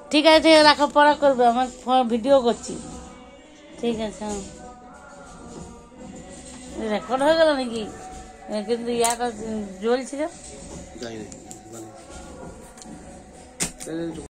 ঠিক আছে, রাখো, পড়া করবে, আমার ভিডিও করছি। ঠিক আছে, রেকর্ড হয়ে গেল নাকি? কিন্তু ইয়াটা জ্বলছিল।